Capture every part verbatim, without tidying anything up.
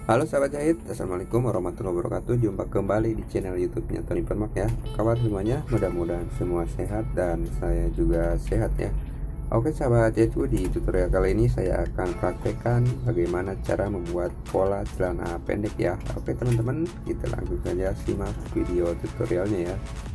Halo sahabat jahit, assalamualaikum warahmatullahi wabarakatuh. Jumpa kembali di channel YouTube-nya Tony Permak ya. Apa kabar semuanya? Mudah-mudahan semua sehat dan saya juga sehat ya. Oke sahabat jahitku, di tutorial kali ini saya akan praktekkan bagaimana cara membuat pola celana pendek ya. Oke teman-teman, kita langsung saja simak video tutorialnya ya.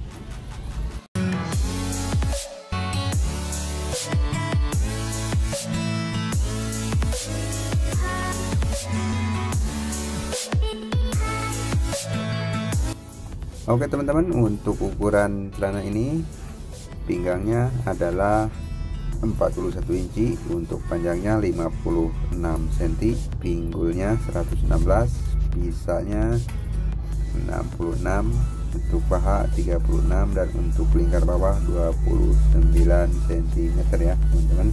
Oke teman-teman, untuk ukuran celana ini pinggangnya adalah empat puluh satu inci, untuk panjangnya lima puluh enam sentimeter, pinggulnya seratus enam belas, bisanya enam puluh enam, untuk paha tiga puluh enam, dan untuk lingkar bawah dua puluh sembilan sentimeter ya teman-teman.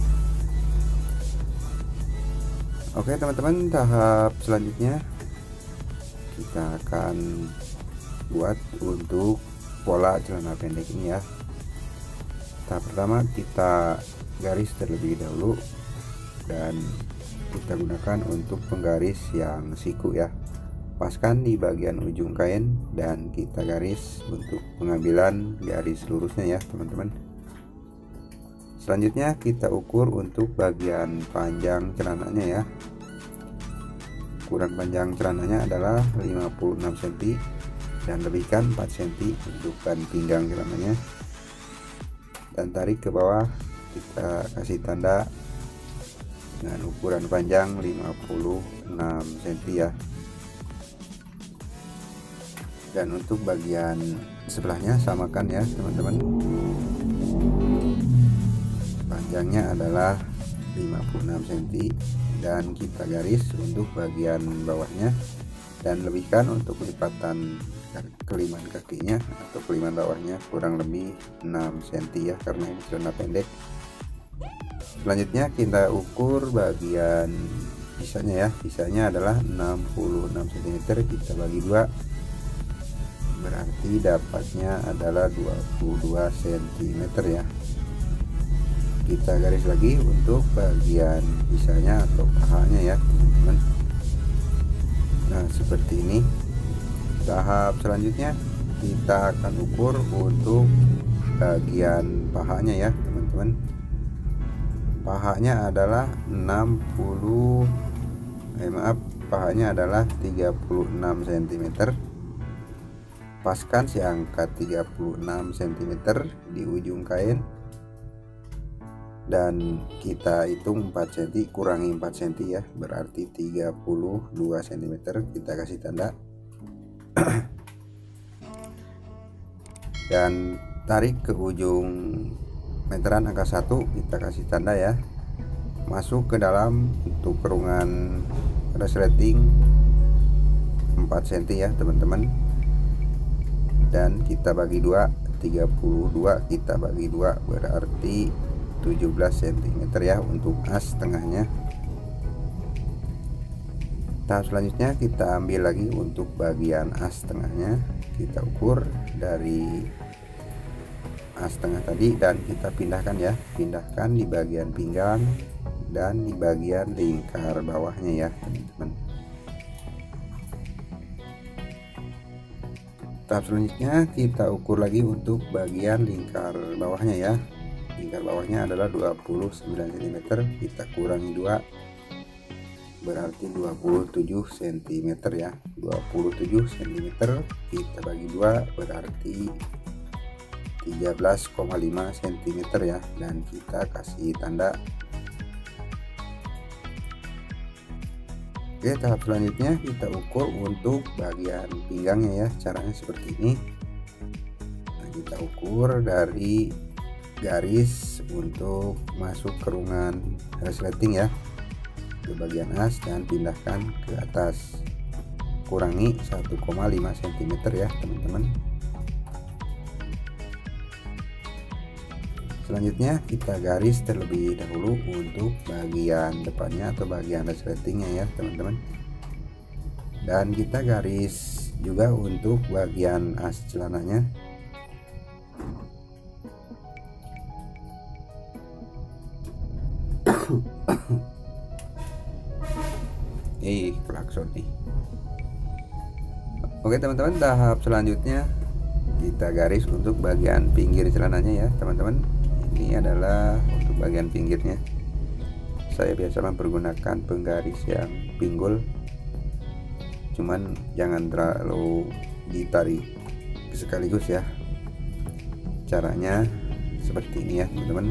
Oke teman-teman, tahap selanjutnya kita akan buat untuk pola celana pendek ini ya. Tahap pertama, kita garis terlebih dahulu dan kita gunakan untuk penggaris yang siku ya. Paskan di bagian ujung kain dan kita garis untuk pengambilan garis lurusnya ya teman-teman. Selanjutnya kita ukur untuk bagian panjang celananya ya. Ukuran panjang celananya adalah lima puluh enam sentimeter dan lebihkan empat sentimeter untuk ban pinggang celananya, dan tarik ke bawah. Kita kasih tanda dengan ukuran panjang lima puluh enam sentimeter ya. Dan untuk bagian sebelahnya samakan ya teman-teman, panjangnya adalah lima puluh enam sentimeter dan kita garis untuk bagian bawahnya, dan lebihkan untuk lipatan keliman kakinya atau keliman bawahnya kurang lebih enam sentimeter ya, karena ini celana pendek. Selanjutnya kita ukur bagian bisanya ya. Bisanya adalah enam puluh enam sentimeter, kita bagi dua, berarti dapatnya adalah dua puluh dua sentimeter ya. Kita garis lagi untuk bagian bisanya atau pahanya ya teman-teman. Nah seperti ini. Tahap selanjutnya kita akan ukur untuk bagian pahanya ya teman-teman. Pahanya adalah enam puluh eh maaf pahanya adalah tiga puluh enam sentimeter. Paskan si angka tiga puluh enam sentimeter di ujung kain dan kita hitung empat sentimeter kurangi empat sentimeter ya, berarti tiga puluh dua sentimeter. Kita kasih tanda dan tarik ke ujung meteran angka satu, kita kasih tanda ya, masuk ke dalam untuk kerungan resleting empat sentimeter ya teman-teman, dan kita bagi dua, tiga puluh dua kita bagi dua, berarti tujuh belas sentimeter ya untuk as tengahnya. Tahap selanjutnya kita ambil lagi untuk bagian as tengahnya, kita ukur dari as tengah tadi dan kita pindahkan ya, pindahkan di bagian pinggang dan di bagian lingkar bawahnya ya teman-teman. Tahap selanjutnya kita ukur lagi untuk bagian lingkar bawahnya ya. Lingkar bawahnya adalah dua puluh sembilan sentimeter, kita kurangi dua, berarti dua puluh tujuh sentimeter ya. Dua puluh tujuh sentimeter kita bagi dua, berarti tiga belas koma lima sentimeter ya, dan kita kasih tanda. Oke, tahap selanjutnya kita ukur untuk bagian pinggangnya ya. Caranya seperti ini. Nah, kita ukur dari garis untuk masuk kerungan resleting ya ke bagian as dan pindahkan ke atas, kurangi satu koma lima sentimeter ya teman-teman. Selanjutnya kita garis terlebih dahulu untuk bagian depannya atau bagian resletingnya ya teman-teman, dan kita garis juga untuk bagian as celananya. Eh Sony. Oke teman-teman, tahap selanjutnya kita garis untuk bagian pinggir celananya ya teman-teman. Ini adalah untuk bagian pinggirnya. Saya biasa mempergunakan penggaris yang pinggul, cuman jangan terlalu ditarik sekaligus ya. Caranya seperti ini ya teman-teman.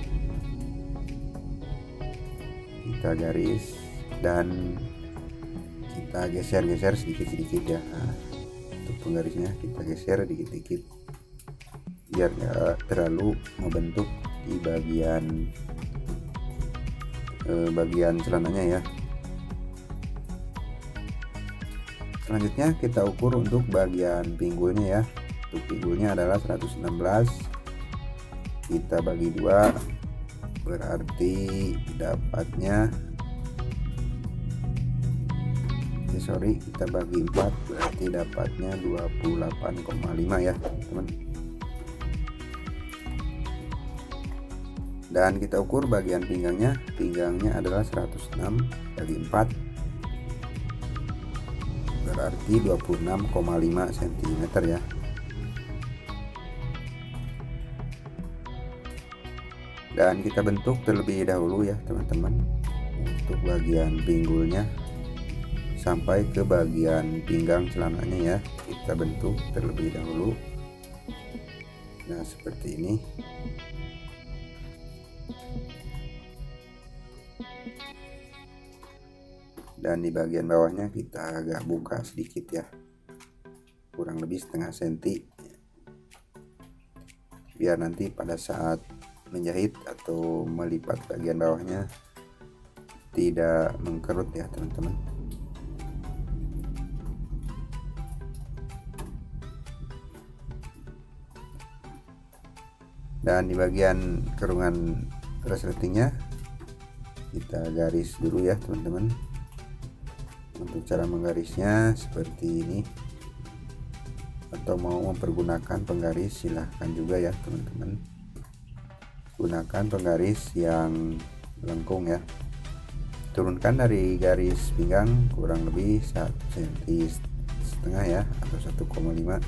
Kita garis dan kita geser-geser sedikit-sedikit ya. Nah, untuk penggarisnya kita geser dikit-dikit biar nggak terlalu membentuk di bagian eh, bagian celananya ya. Selanjutnya kita ukur untuk bagian pinggulnya ya. Untuk pinggulnya adalah seratus enam belas, kita bagi dua, berarti dapatnya eh, sorry kita bagi empat, berarti dapatnya dua puluh delapan koma lima ya teman-teman. Dan kita ukur bagian pinggangnya. Pinggangnya adalah seratus enam bagi empat, berarti dua puluh enam koma lima sentimeter ya. Dan kita bentuk terlebih dahulu ya teman-teman untuk bagian pinggulnya sampai ke bagian pinggang celananya ya. Kita bentuk terlebih dahulu. Nah seperti ini. Dan di bagian bawahnya kita agak buka sedikit ya, kurang lebih setengah senti, biar nanti pada saat menjahit atau melipat bagian bawahnya tidak mengkerut ya teman-teman. Dan di bagian kerungan resletingnya kita garis dulu ya teman-teman. Untuk cara menggarisnya seperti ini, atau mau mempergunakan penggaris silahkan juga ya teman-teman. Gunakan penggaris yang lengkung ya. Turunkan dari garis pinggang kurang lebih satu senti setengah ya, atau satu koma lima.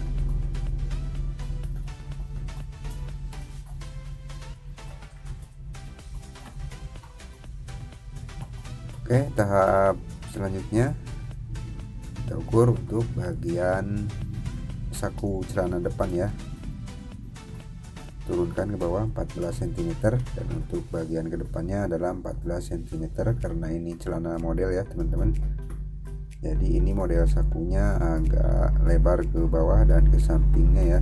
Oke, tahap selanjutnya kita ukur untuk bagian saku celana depan ya. Turunkan ke bawah empat belas sentimeter, dan untuk bagian kedepannya adalah empat belas sentimeter karena ini celana model ya teman-teman. Jadi ini model sakunya agak lebar ke bawah dan ke sampingnya ya,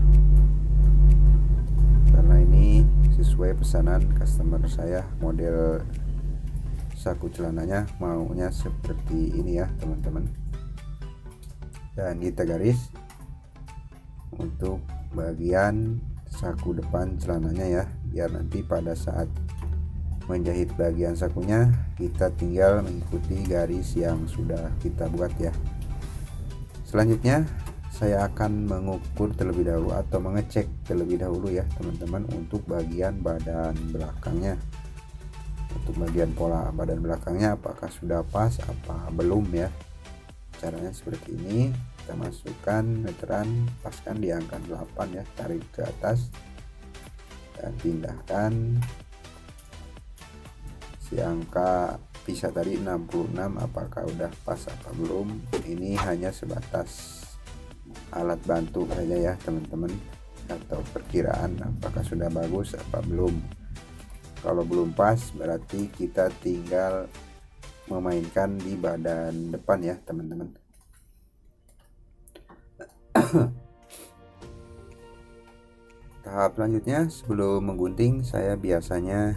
karena ini sesuai pesanan customer saya. Model saku celananya maunya seperti ini ya teman-teman. Dan kita garis untuk bagian saku depan celananya ya, biar nanti pada saat menjahit bagian sakunya kita tinggal mengikuti garis yang sudah kita buat ya. Selanjutnya saya akan mengukur terlebih dahulu atau mengecek terlebih dahulu ya teman-teman untuk bagian badan belakangnya. Untuk bagian pola badan belakangnya apakah sudah pas apa belum ya. Caranya seperti ini. Kita masukkan meteran, paskan di angka delapan ya, tarik ke atas dan pindahkan si angka pisah tadi enam puluh enam, apakah udah pas apa belum. Ini hanya sebatas alat bantu saja ya teman-teman, atau perkiraan apakah sudah bagus apa belum. Kalau belum pas berarti kita tinggal memainkan di badan depan ya teman-teman. Tahap selanjutnya sebelum menggunting saya biasanya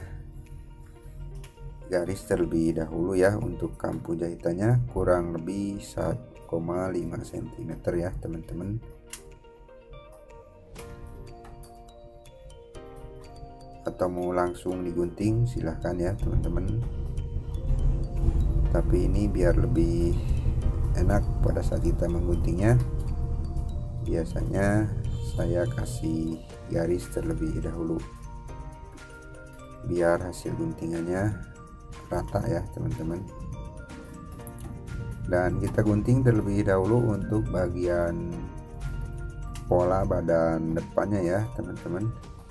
garis terlebih dahulu ya. Untuk kampu jahitannya kurang lebih satu koma lima sentimeter ya teman-teman. Atau mau langsung digunting silahkan ya teman-teman, tapi ini biar lebih enak pada saat kita mengguntingnya. Biasanya saya kasih garis terlebih dahulu biar hasil guntingannya rata ya teman-teman. dan kita gunting terlebih dahulu untuk bagian pola badan depannya ya teman-teman.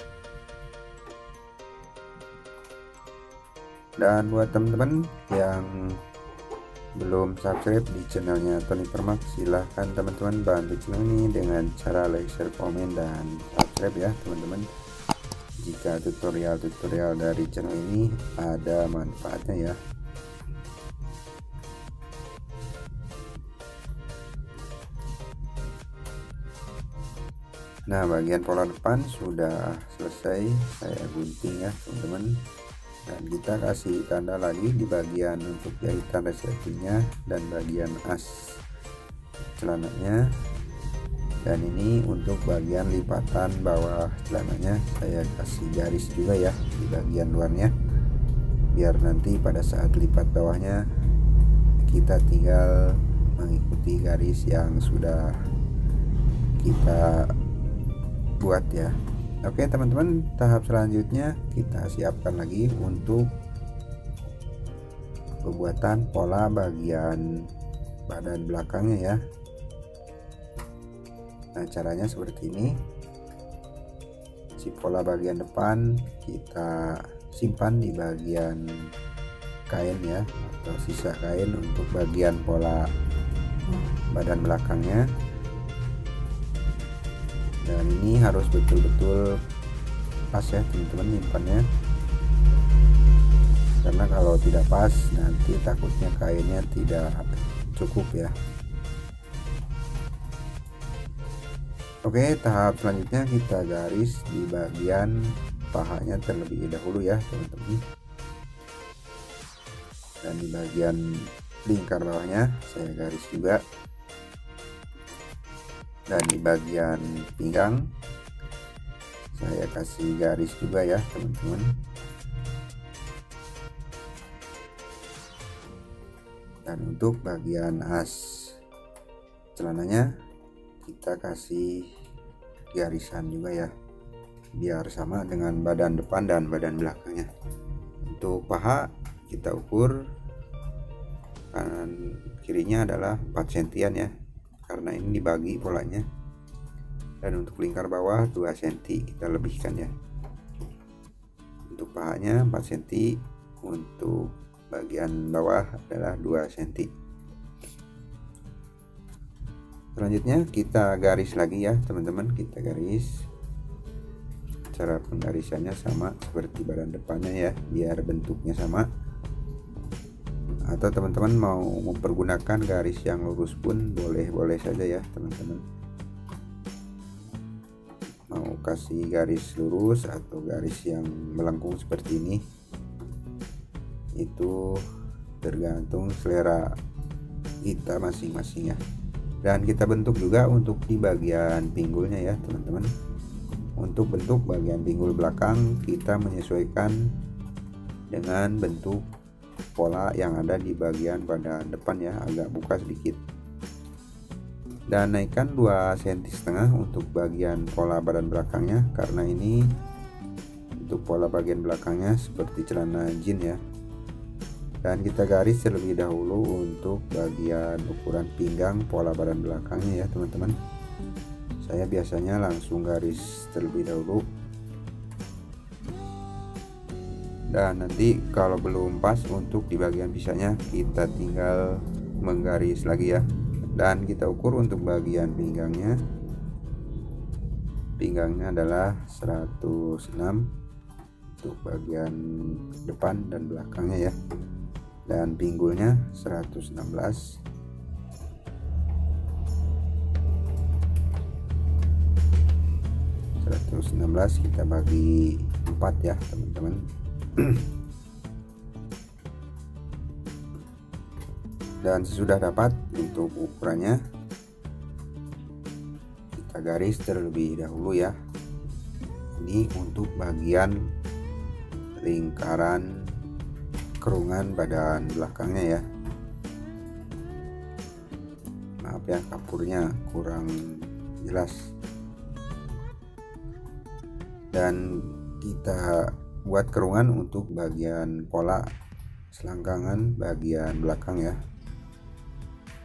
Dan buat teman-teman yang belum subscribe di channelnya Tony Permak, silahkan teman-teman bantu channel ini dengan cara like, share, komen, dan subscribe ya teman-teman, jika tutorial-tutorial dari channel ini ada manfaatnya ya. Nah, bagian pola depan sudah selesai saya gunting ya teman-teman, dan kita kasih tanda lagi di bagian untuk jahitan resletingnya dan bagian as celananya. Dan ini untuk bagian lipatan bawah celananya saya kasih garis juga ya di bagian luarnya, biar nanti pada saat lipat bawahnya kita tinggal mengikuti garis yang sudah kita buat ya. Oke teman-teman, tahap selanjutnya kita siapkan lagi untuk pembuatan pola bagian badan belakangnya ya. Nah, caranya seperti ini. Si pola bagian depan kita simpan di bagian kain ya, atau sisa kain untuk bagian pola badan belakangnya. Dan ini harus betul-betul pas ya teman-teman nyimpannya, karena kalau tidak pas nanti takutnya kainnya tidak cukup ya. Oke, tahap selanjutnya kita garis di bagian pahanya terlebih dahulu ya teman-teman, dan di bagian lingkar bawahnya saya garis juga, dan di bagian pinggang saya kasih garis juga ya teman-teman. Dan untuk bagian as celananya kita kasih garisan juga ya, biar sama dengan badan depan dan badan belakangnya. Untuk paha kita ukur kanan kirinya adalah empat sentian ya, karena ini dibagi polanya. Dan untuk lingkar bawah dua senti kita lebihkan ya. Untuk pahanya empat senti, untuk bagian bawah adalah dua senti. Selanjutnya kita garis lagi ya teman-teman, kita garis. Cara penggarisannya sama seperti badan depannya ya, biar bentuknya sama. Atau teman-teman mau mempergunakan garis yang lurus pun boleh-boleh saja ya teman-teman. Mau kasih garis lurus atau garis yang melengkung seperti ini, itu tergantung selera kita masing-masing ya. Dan kita bentuk juga untuk di bagian pinggulnya ya teman-teman. Untuk bentuk bagian pinggul belakang kita menyesuaikan dengan bentuk pola yang ada di bagian badan depan ya, agak buka sedikit. Dan naikkan dua senti setengah untuk bagian pola badan belakangnya, karena ini untuk pola bagian belakangnya seperti celana jeans ya. Dan kita garis terlebih dahulu untuk bagian ukuran pinggang pola badan belakangnya ya teman-teman. Saya biasanya langsung garis terlebih dahulu, dan nanti kalau belum pas untuk di bagian pisahnya kita tinggal menggaris lagi ya. Dan kita ukur untuk bagian pinggangnya, pinggangnya adalah seratus enam untuk bagian depan dan belakangnya ya, dan pinggulnya seratus enam belas. seratus enam belas kita bagi empat ya teman-teman. Dan sesudah dapat untuk ukurannya, kita garis terlebih dahulu ya. Ini untuk bagian lingkaran kerungan badan belakangnya ya. Maaf ya, kapurnya kurang jelas. Dan kita buat kerungan untuk bagian pola selangkangan bagian belakang ya.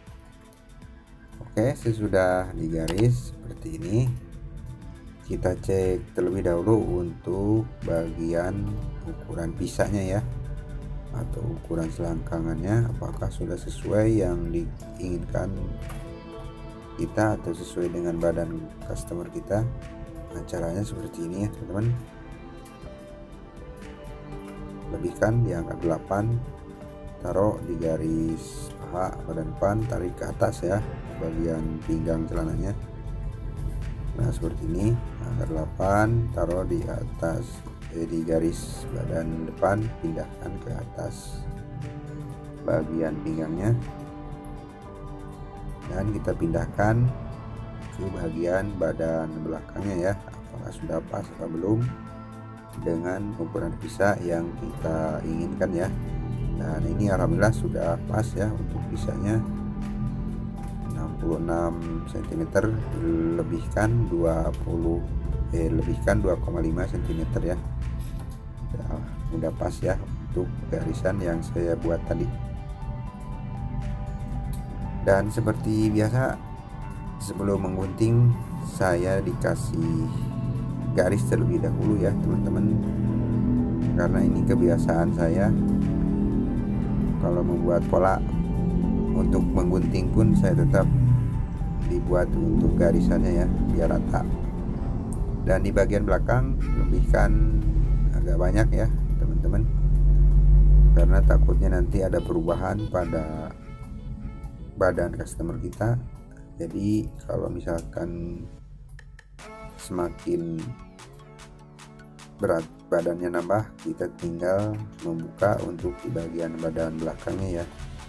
Oke, sesudah digaris seperti ini, kita cek terlebih dahulu untuk bagian ukuran pisahnya ya, atau ukuran selangkangannya apakah sudah sesuai yang diinginkan kita atau sesuai dengan badan customer kita. Nah, caranya seperti ini ya teman-teman. Lebihkan di angka delapan, taruh di garis paha badan depan, tarik ke atas ya bagian pinggang celananya. Nah seperti ini, angka delapan, taruh di atas eh, di garis badan depan, pindahkan ke atas bagian pinggangnya, dan kita pindahkan ke bagian badan belakangnya ya, apakah sudah pas atau belum dengan ukuran pisah yang kita inginkan ya. Dan ini alhamdulillah sudah pas ya untuk pisahnya enam puluh enam sentimeter, lebihkan dua puluh eh lebihkan dua koma lima sentimeter ya. Udah, udah pas ya untuk garisan yang saya buat tadi. Dan seperti biasa sebelum menggunting saya dikasih garis terlebih dahulu ya teman-teman, karena ini kebiasaan saya kalau membuat pola. Untuk menggunting pun saya tetap dibuat untuk garisannya ya biar rata. Dan di bagian belakang lebihkan agak banyak ya teman-teman, karena takutnya nanti ada perubahan pada badan customer kita. Jadi kalau misalkan semakin berat badannya nambah, kita tinggal membuka untuk di bagian badan belakangnya ya.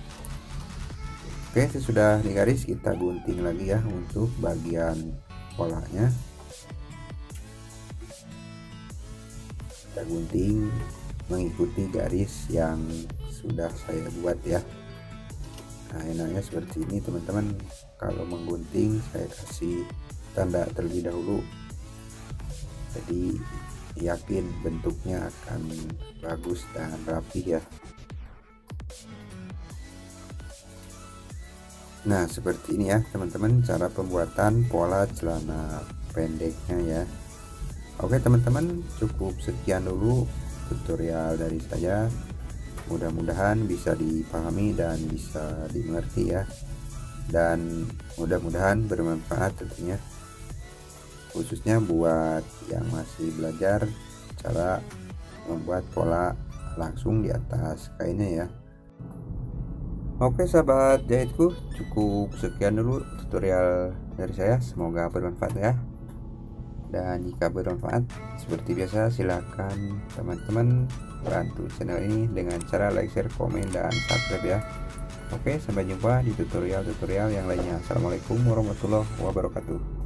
Oke, sesudah digaris kita gunting lagi ya untuk bagian polanya. Kita gunting mengikuti garis yang sudah saya buat ya. Nah enaknya seperti ini teman-teman, kalau menggunting saya kasih tanda terlebih dahulu, jadi yakin bentuknya akan bagus dan rapi ya. Nah seperti ini ya teman-teman cara pembuatan pola celana pendeknya ya. Oke teman-teman, cukup sekian dulu tutorial dari saya, mudah-mudahan bisa dipahami dan bisa dimengerti ya, dan mudah-mudahan bermanfaat tentunya, khususnya buat yang masih belajar cara membuat pola langsung di atas kainnya ya. Oke sahabat jahitku, cukup sekian dulu tutorial dari saya, semoga bermanfaat ya. Dan jika bermanfaat seperti biasa silahkan teman-teman bantu channel ini dengan cara like, share, komen, dan subscribe ya. Oke, sampai jumpa di tutorial-tutorial yang lainnya. Assalamualaikum warahmatullahi wabarakatuh.